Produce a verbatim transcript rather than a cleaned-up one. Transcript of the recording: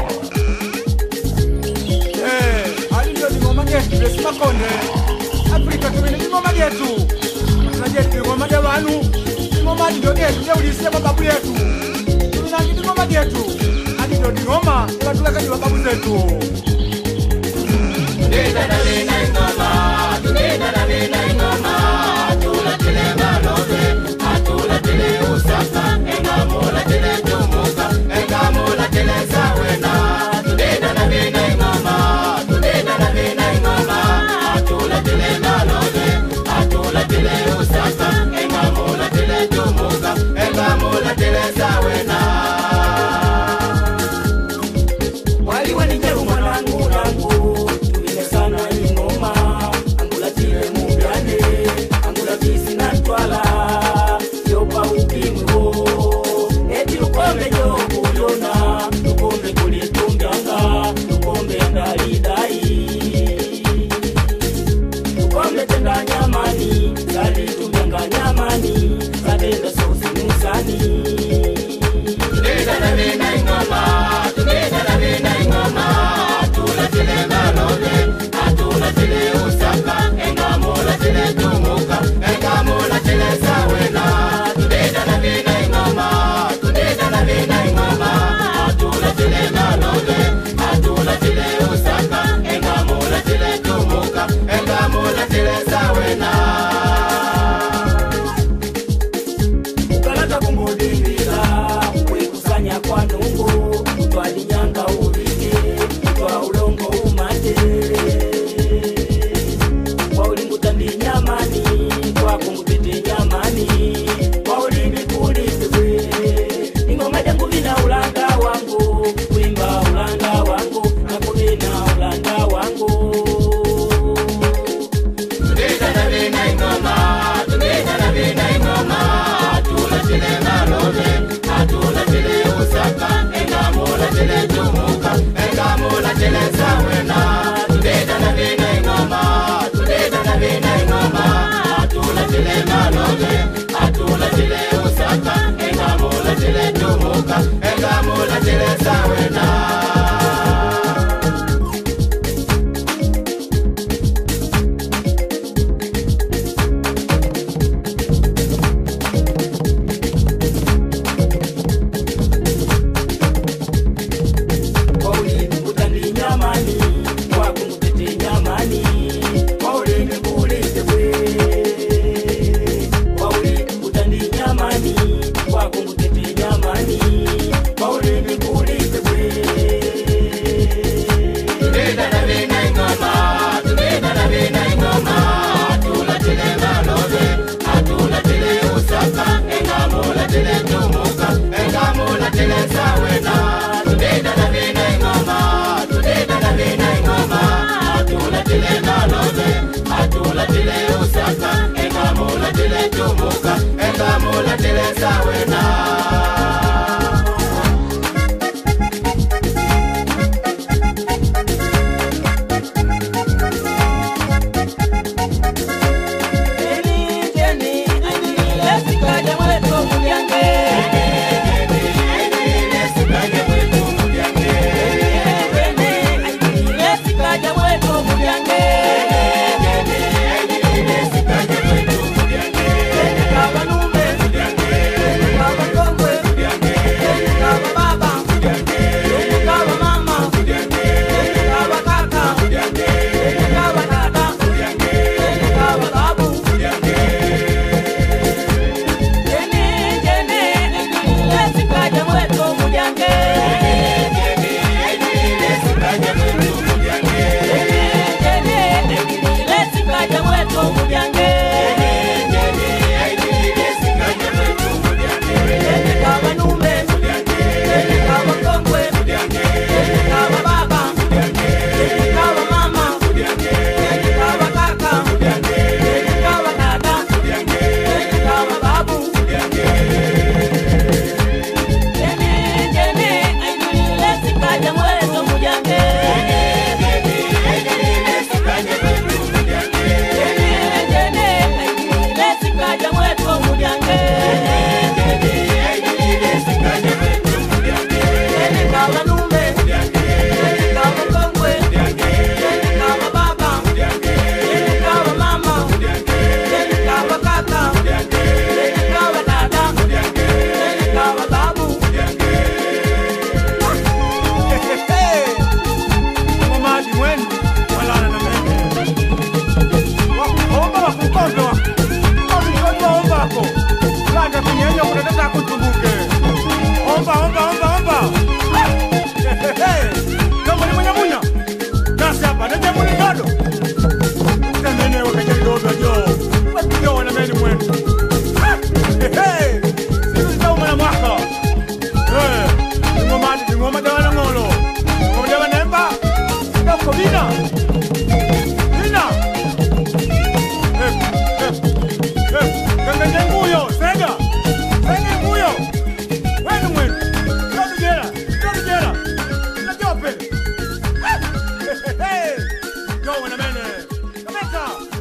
Eh, ali ndio ngoma yetu ya Makonde. Afrika tumene ngoma yetu. Tunaje ngoma ya wanu. Ngoma ndio yetu, ndio ulisikia babu yetu. Tunangi ngoma yetu. Ali ndio ngoma ya tulakaji wa babu zetu. Tunenda na vina ngoma, tunenda na vina ngoma. Tula tele malove, atula tele usaka, enga mola tele tumuka, enga mola tele sawena. Tunenda na vina ngoma, tunenda na vina ngoma. Atula tele malove, atula tele usaka, enga mola tele tumuka, enga mola tele sawena. Wali wali nyeru mwanangu nangu, tumile sana ingoma. Angula tile mubiane, angula kisi na twala. Yopa ukimwo, eti lukombe jo kulona. Lukombe kulitunganga, lukombe ndalidai. Lukombe tenda nyamani, sali tunganga nyamani. Sadenda sosi musani. Tunenda na vina ingoma, tunenda na vina ingoma. Atula tile malove, atula tile usaka, enga mola tile tumuka, enga mola tile sawena. Tunenda na vina ingoma, tunenda na vina ingoma. Atula tile malove, atula tile usaka, enga mola tile tumuka, enga mola tile sawena. Ukalata kumudimila, wekusanya kwa nungu. Twali nyanga uvike, twa ulongo umate. Kwa ulimbu tandi nyamani, kwa kumutete nyamani. Kwa ulimbi kulitwe, ingoma jangu vina ulanga wangu. Kuimba ulanga wangu, na kubina ulanga wangu. Tunenda na vina ingoma, tunenda na vina ingoma. Atula tile malove, atula tile usaka, enga mola tile tumuka, enga mola tile sawena. Tunenda na vina ingoma, tunenda na vina ingoma. Atula tile malove, atula tile usaka, enga mola tile tumuka, enga mola tile sawena. Pauli utandi nyamani, kwa kumutete nyamani. Pauli ngulite we. Pauli utandi nyamani, kwa kumutete nyamani. Pauli ngulite we. Ndio unataka kutumbuke. Omba omba omba omba. Kama ni mwenye munya. Nasi hapa ndio mwenye dodo. Temene wakati dodo jo. Wapi ndio wana meni mwetu. Hey. Sisi ndio mwana mwaka. Eh. Ngoma ndi ngoma dawa ngolo. Ngoma dawa nemba. Ndio kobina. Bina. Eh. Eh. Eh. Kanga nguyo, sega. Sega nguyo. Wewe mwetu. Ndio jera. Ndio jera. Ndio pele. Hey. Yo wana mene. Kameta.